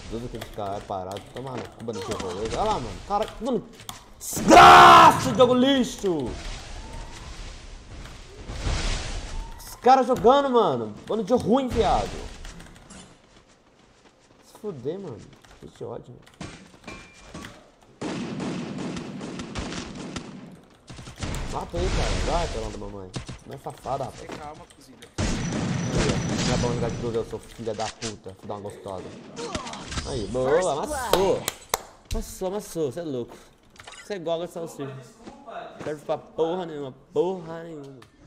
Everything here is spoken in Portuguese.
Todos aqueles caras parados, toma no cu, bando de rolê. Olha lá, mano. Cara, mano. Desgraça, jogo lixo! Os caras jogando, mano. Bando de ruim, viado. Se fuder, mano. Que ódio, mano. Mata aí, cara. Vai, pela da mamãe. Não é safada, rapaz. Calma, cozida. Não é bom jogar de duas, eu sou filha da puta. Filha da uma gostosa. Aí, boa, amassou. Amassou, você é louco. Você é igual a salsicha. Serve pra porra nenhuma.